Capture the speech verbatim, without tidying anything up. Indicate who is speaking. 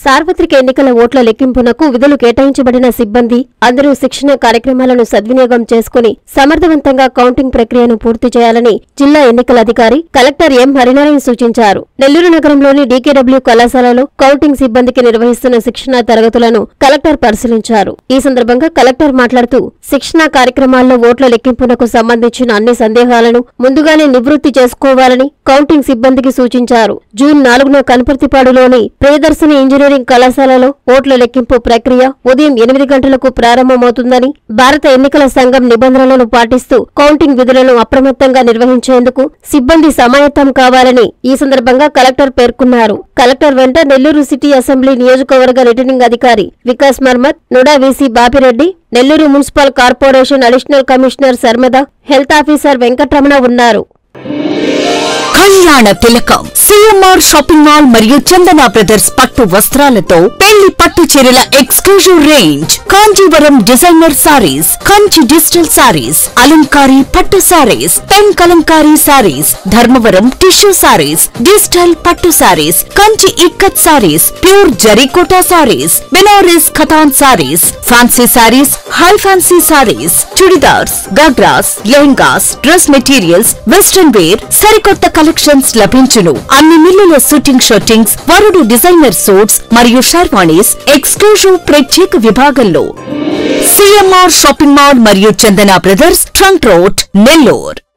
Speaker 1: సార్వత్రిక ఎన్నికల ఓట్ల లెక్కింపునకు విధులు కేటాయించబడిన సిబ్బంది అందరూ శిక్షణ కార్యక్రమాలను సద్వినియోగం చేసుకుని సమర్థవంతంగా కౌంటింగ్ ప్రక్రియను పూర్తి చేయాలని జిల్లా ఎన్నికల అధికారి కలెక్టర్ ఎం హరినారాయణ సూచించారు. నెల్లూరు నగరంలోని డీకేడబ్ల్యూ కళాశాలలో కౌంటింగ్ సిబ్బందికి నిర్వహిస్తున్న శిక్షణా తరగతులను కలెక్టర్ పరిశీలించారు. ఈ సందర్భంగా కలెక్టర్ మాట్లాడుతూ శిక్షణా కార్యక్రమాల్లో ఓట్ల లెక్కింపునకు సంబంధించిన అన్ని సందేహాలను ముందుగానే నివృత్తి చేసుకోవాలని కౌంటింగ్ సిబ్బందికి సూచించారు. జూన్ నాలుగున కనపర్తిపాడులోని ప్రియదర్శిని ఇంజనీరింగ్ కళాశాలలో ఓట్ల లెక్కింపు ప్రక్రియ ఉదయం ఎనిమిది గంటలకు ప్రారంభమవుతుందని, భారత ఎన్నికల సంఘం నిబంధనలను పాటిస్తూ కౌంటింగ్ విధులను అప్రమత్తంగా నిర్వహించేందుకు సిబ్బంది సమాయత్తం కావాలని ఈ సందర్భంగా కలెక్టర్ పేర్కొన్నారు. కలెక్టర్ వెంట నెల్లూరు సిటీ అసెంబ్లీ నియోజకవర్గ రిటర్నింగ్ అధికారి Vikas Marmat, NUDA VC Bapireddy, Nellore municipal corporation additional commissioner Sharmada, health officer Venkataramana ఉన్నారు.
Speaker 2: కళ్యాణ తిలకం సిఎంఆర్ షాపింగ్ మాల్ మరియు చందన బ్రదర్స్ పట్టు వస్త్రాలతో పెళ్లి పట్టు చీరల exclusive range, Kanjeevaram designer saris, Kanchi digital saris, అలంకారీ పట్టు saris, pen Kalamkari saris, Dharmavaram tissue saris, digital పట్టు సారీస్, కంచి ఇక్కత్ సారీస్, ప్యూర్ జరీకోటా సారీస్, బెనారస్ ఖతాన్ saris, fancy saris, high fancy saris, churidars, ghagras, lehengas, dress materials, western wear, సరికొత్త కలెక్షన్స్ లభించును. అన్ని మిల్లుల షూటింగ్ షర్టింగ్స్, వరుడు డిజైనర్ సూట్స్ మరియు షర్వాణీస్ ఎక్స్క్లూజివ్ ప్రత్యేక విభాగంలో. సిఎంఆర్ షాపింగ్ మాల్ మరియు Chandana brothers, trunk road, Nellore.